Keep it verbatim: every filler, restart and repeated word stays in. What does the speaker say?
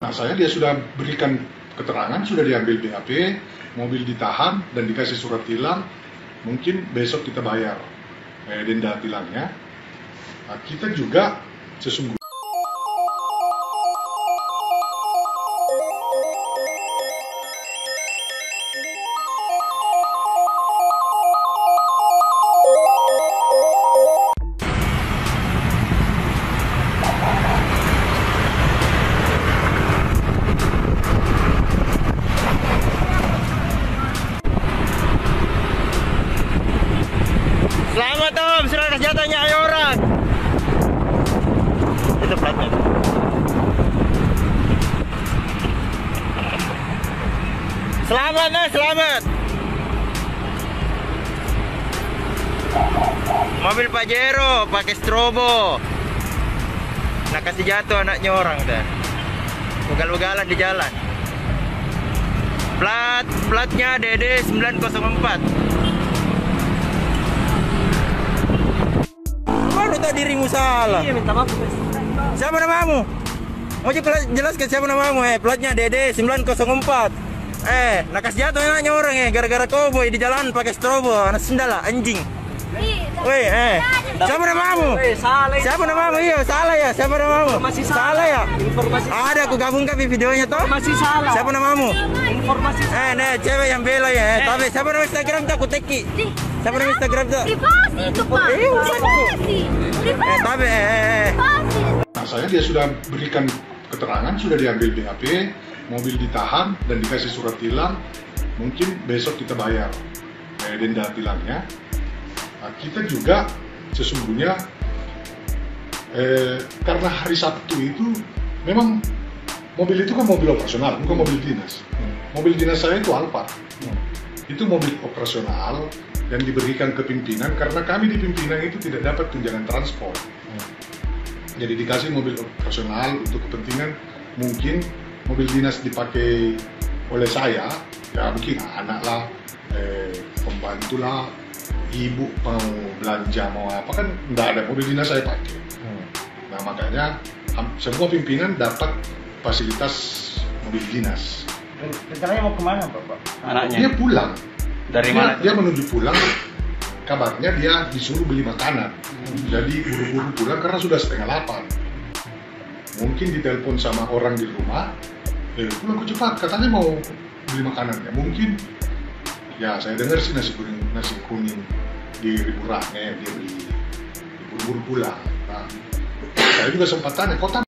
Nah, saya dia sudah berikan keterangan, sudah diambil B A P, mobil ditahan dan dikasih surat tilang. Mungkin besok kita bayar eh, denda tilangnya. Nah, kita juga sesungguhnya Selamat Om, sudah kasih jatuhnya ayo orang. Itu platnya. Selamat nah, selamat. Mobil Pajero pakai strobo. Nah kasih jatuh anaknya orang dah. Ugal-ugalan di jalan. Plat platnya D D sembilan nol empat. Dirimu salah. Iya, minta maaf. Siapa namamu? Mau jelaskan siapa namamu? Eh, platnya D D sembilan nol empat. Eh, nakas jatuh enaknya orang eh gara-gara cowboy di jalan pakai strobo, anak sendala anjing. Woi, eh. Siapa namamu? Siapa namamu? Iya, salah ya. Siapa namamu? Informasi salah ya. Informasi ada aku gabungkan di videonya toh. Masih salah. Siapa namamu? Informasi Eh, nih cewek yang bela ya. Eh, tapi siapa nama Instagram tuh aku teki. Siapa nama Instagram tuh? Privasi itu Pak. Eh, Privasi. Eh, tapi eh, eh. Nah, saya dia sudah berikan keterangan, sudah diambil B A P, mobil ditahan dan dikasih surat tilang. Mungkin besok kita bayar eh, denda tilangnya. Nah, kita juga sesungguhnya eh, karena hari Sabtu itu memang mobil itu kan mobil operasional, bukan mobil dinas. Mobil dinas saya itu Alphard. Itu mobil operasional yang diberikan ke pimpinan karena kami di pimpinan itu tidak dapat tunjangan transport. Jadi dikasih mobil operasional untuk kepentingan mungkin mobil dinas dipakai oleh saya, ya mungkin anak lah, eh, pembantu lah, ibu mau belanja mau apa kan nggak ada mobil dinas saya pakai. Nah makanya semua pimpinan dapat fasilitas mobil dinas. Rencananya mau kemana Bapak? Anaknya? Dia pulang. Dari dia, mana? Dia menuju pulang. Kabarnya dia disuruh beli makanan. Hmm. Jadi buru-buru pulang karena sudah setengah delapan. Mungkin ditelepon sama orang di rumah. Eh pulang kok cepat. Katanya mau beli makanan. Ya mungkin. Ya saya dengar sih nasi kuning nasi kuning di Riburane dia beli. Buru-buru pulang. Nah, saya juga sempat tanya, kota